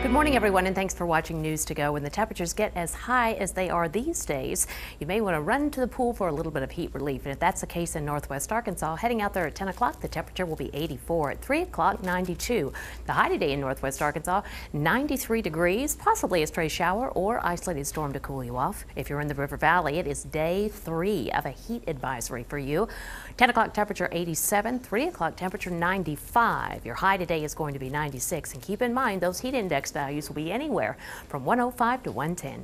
Good morning, everyone, and thanks for watching News to Go. When the temperatures get as high as they are these days, you may want to run to the pool for a little bit of heat relief. And if that's the case in Northwest Arkansas, heading out there at 10 o'clock, the temperature will be 84. At 3 o'clock, 92. The high today in Northwest Arkansas, 93 degrees, possibly a stray shower or isolated storm to cool you off. If you're in the River Valley, it is day 3 of a heat advisory for you. 10 o'clock temperature 87, 3 o'clock temperature 95. Your high today is going to be 96. And keep in mind, those heat index values will be anywhere from 105 to 110.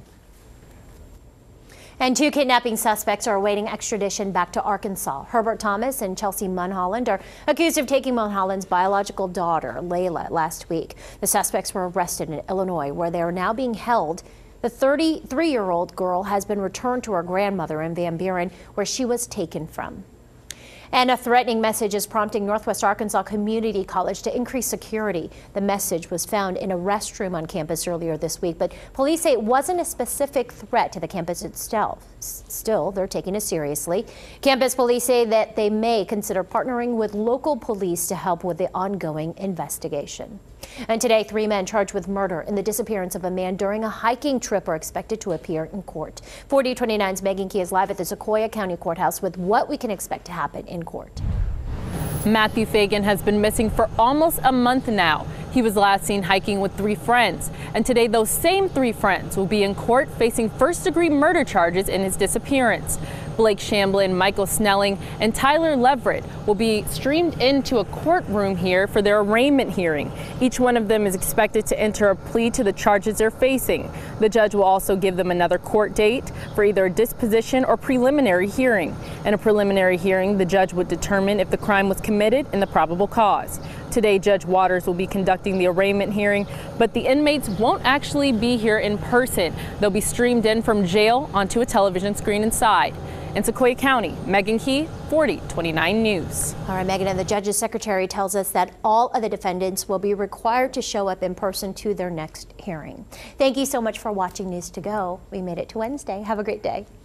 And 2 kidnapping suspects are awaiting extradition back to Arkansas. Herbert Thomas and Chelsea Mulholland are accused of taking Mulholland's biological daughter, Layla, last week. The suspects were arrested in Illinois, where they are now being held. The 33-year-old girl has been returned to her grandmother in Van Buren, where she was taken from. And a threatening message is prompting Northwest Arkansas Community College to increase security. The message was found in a restroom on campus earlier this week, but police say it wasn't a specific threat to the campus itself. Still, they're taking it seriously. Campus police say that they may consider partnering with local police to help with the ongoing investigation. And today, 3 men charged with murder in the disappearance of a man during a hiking trip are expected to appear in court. 4029's Megan Key is live at the Sequoyah County Courthouse with what we can expect to happen in court. Matthew Fagan has been missing for almost a month now. He was last seen hiking with 3 friends, and today those same 3 friends will be in court facing first-degree murder charges in his disappearance. Blake Shamblin, Michael Snelling, and Tyler Leverett will be streamed into a courtroom here for their arraignment hearing. Each one of them is expected to enter a plea to the charges they're facing. The judge will also give them another court date for either a disposition or preliminary hearing. In a preliminary hearing, the judge would determine if the crime was committed and the probable cause. Today, Judge Waters will be conducting the arraignment hearing, but the inmates won't actually be here in person. They'll be streamed in from jail onto a television screen inside. In Sequoyah County, Megan Key, 4029 News. All right, Megan, and the judge's secretary tells us that all of the defendants will be required to show up in person to their next hearing. Thank you so much for watching News to Go. We made it to Wednesday. Have a great day.